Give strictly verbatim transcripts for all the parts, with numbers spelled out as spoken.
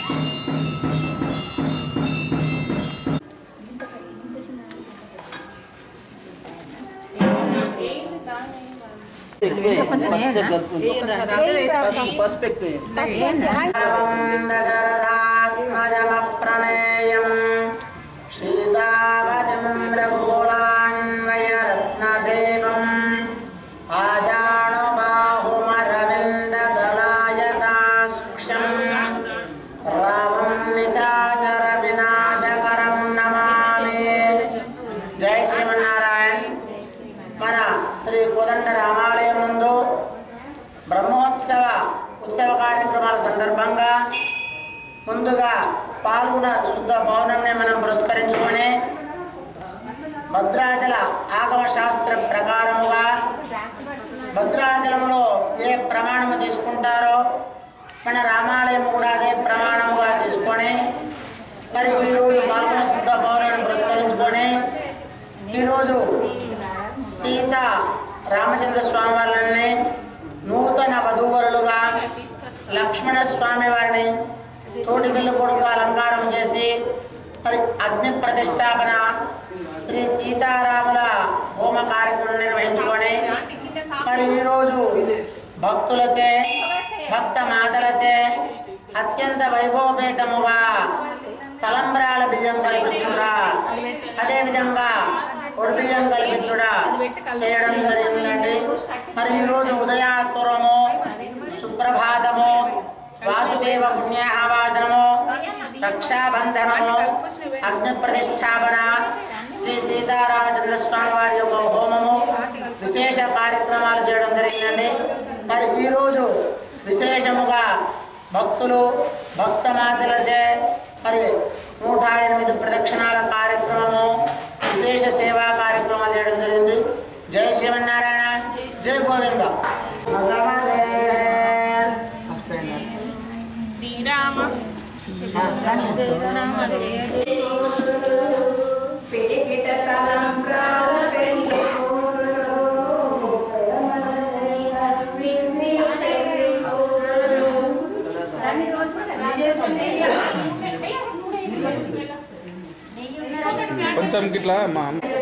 బ్రహ్మోత్సవ ఉత్సవ కార్యక్రమాల సందర్భంగా ముందుగా పాల్గొన శుద్ధ పౌర్ణమిని మనం పురస్కరించుకొని భద్రాచల ఆగమ శాస్త్ర ప్రకారముగా భద్రాచలంలో ఏ ప్రమాణము తీసుకుంటారో మన రామాలయం కూడా అదే ప్రమాణముగా తీసుకొని మరి ఈరోజు పాల్గొన శుద్ధ పౌర్ణమిని పురస్కరించుకొని ఈరోజు సీత రామచంద్ర స్వామి వారిని నూతన వధూవరులుగా లక్ష్మణ స్వామి వారిని తోటి పిల్ల కొడుకు అలంకారం చేసి మరి అగ్ని ప్రతిష్టాపన శ్రీ సీతారాముల హోమ కార్యక్రమం నిర్వహించుకొని మరి ఈరోజు భక్తులచే భక్త మాతలచే అత్యంత వైభవపేతముగా తలంబ్రాల బియ్యం కల్పించుడా అదేవిధంగా పొడి బియ్యం కల్పించుడా చేయడం జరిగిందండి. మరి ఈరోజు ఉదయాత్తురము సుప్రభాతము వాసుదేవ పుణ్యాహవాదనము రక్షాబంధనము అగ్ని ప్రతిష్టాపన శ్రీ సీతారామచంద్ర స్వామి వారి యొక్క హోమము విశేష కార్యక్రమాలు చేయడం జరిగిందండి. మరి ఈరోజు విశేషముగా భక్తులు భక్తమాతలచే మరి నూట ఎనిమిది ప్రదక్షిణాల కార్యక్రమము విశేష సేవా కార్యక్రమాలు చేయడం జరిగింది. జై శ్రీమన్నారాయణ, జై గోవింద. శ్రీరామ కొంచెం గిట్లా మా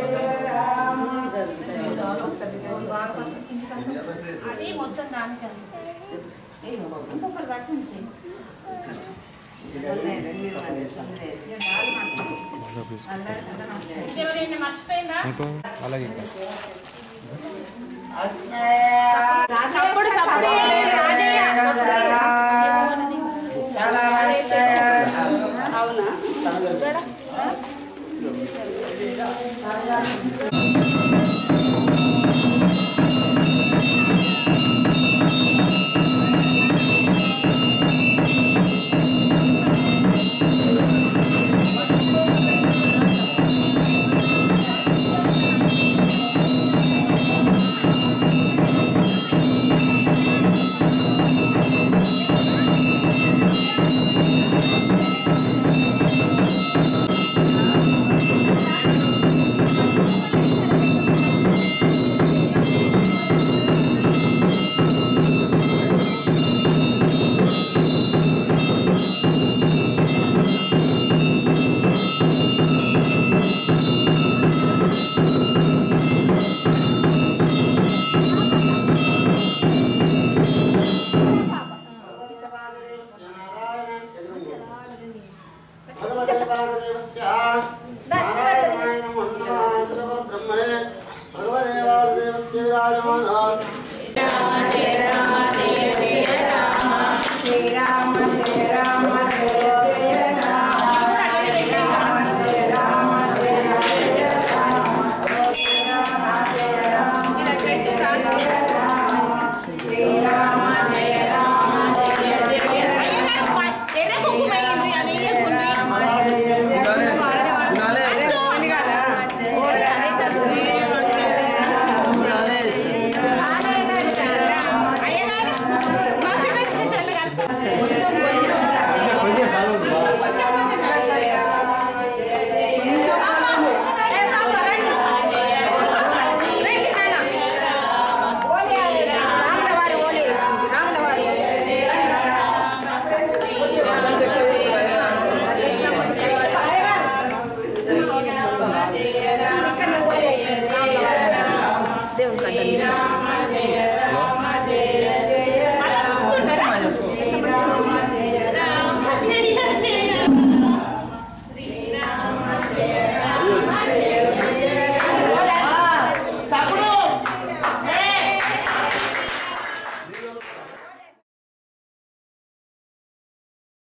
అది మొత్తం దానికి ఇంకొకరు పట్టించి ఎవరైనా మర్చిపోయిందా అలాగే అవునా Thank you. దేవుని కట్టలు